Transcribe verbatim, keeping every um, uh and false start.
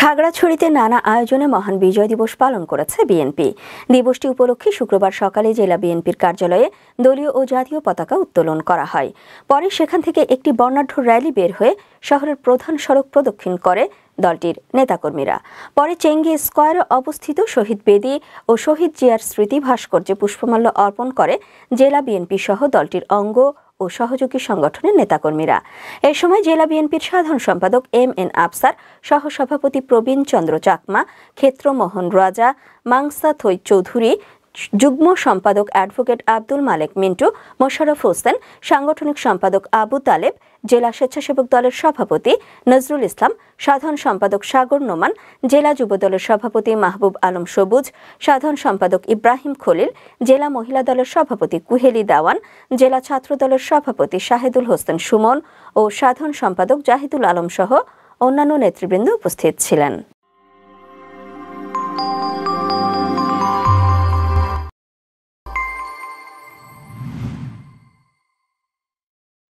খাগড়াছড়িতে নানা আয়োজনে মহান বিজয় দিবস পালন করেছে বিএনপি। দিবসটি উপলক্ষে শুক্রবার সকালে জেলা বিএনপির কার্যালয়ে দলীয় ও জাতীয় পতাকা উত্তোলন করা হয়। পরে সেখান থেকে একটি বর্ণাঢ্য র্যালি বের হয়ে শহরের প্রধান সড়ক প্রদক্ষিণ করে দলটির নেতাকর্মীরা। পরে চেঙ্গি স্কয়ারে অবস্থিত শহীদ বেদি ও শহীদ জিয়ার স্মৃতি ভাস্কর্যে পুষ্পমাল্য অর্পণ করে জেলা বিএনপি সহ দলটির অঙ্গ ও সহযোগী সংগঠনের নেতাকর্মীরা। এ সময় জেলা বিএনপির সাধারণ সম্পাদক এম এন আফসার, সহসভাপতি প্রবীণ চন্দ্র চাকমা, ক্ষেত্রমোহন রাজা, মাংসা থৈ চৌধুরী, যুগ্ম সম্পাদক অ্যাডভোকেট আব্দুল মালেক মিন্টু, মোশাররফ হোসেন, সাংগঠনিক সম্পাদক আবু তালেব, জেলা স্বেচ্ছাসেবক দলের সভাপতি নজরুল ইসলাম, সাধারণ সম্পাদক সাগর নোমান, জেলা যুব দলের সভাপতি মাহবুব আলম সবুজ, সাধারণ সম্পাদক ইব্রাহিম খলিল, জেলা মহিলা দলের সভাপতি কুহেলি দেওয়ান, জেলা ছাত্র দলের সভাপতি শাহেদুল হোসেন সুমন ও সাধারণ সম্পাদক জাহিদুল আলম সহ অন্যান্য নেতৃবৃন্দ উপস্থিত ছিলেন।